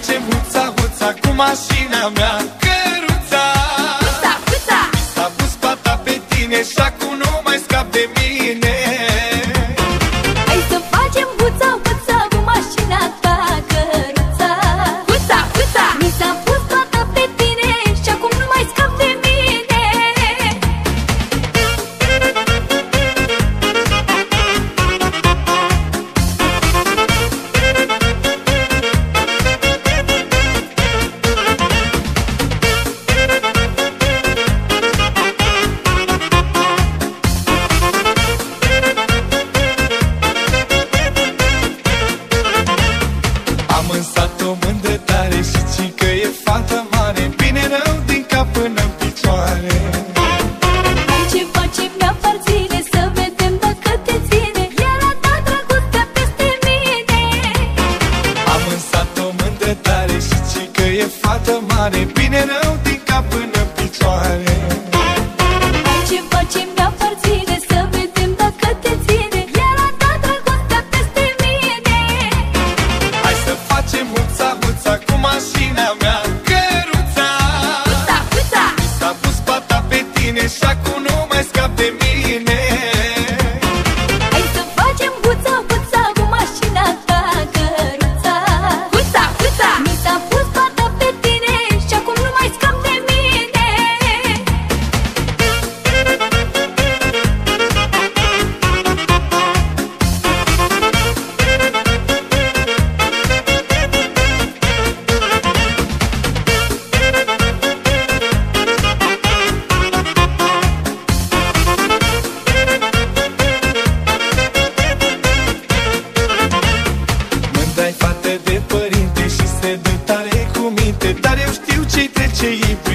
facem huța, huța cu mașina mea, căruța. Huța, huța! S-a pus pata pe tine și acum nu mai scap de mine. Hai să facem huța, huța cu mașina ta, căruța. Huța, huța! Mi s-a pus pata pe tine și acum nu mai scap de mine. Am însat-o mândră tare și ci că e fată mare, bine rău din cap până-n picioare. Hai ce facem mi-aparține, să vedem dacă te ține, iar a ta dragostea peste mine. Am însat-o mândră tare și ci că e fată mare, bine rău din cap până-n picioare. Hai ce facem mi-aparține, să vedem dacă te ține, iar a ta dragostea peste mine. Hai să facem huța, huța cu mașina mea, căruța. Huța, huța! S-a pus pata pe tine și acum nu mai scap de mine. Hai să facem huța, huța cu mașina ta, căruța. Huța, huța! Mi s-a pus pata pe tine și acum nu mai scap de mine. Mândra-i fată de părinte și se dă tare cu minte, dar eu știu ce-i trece ei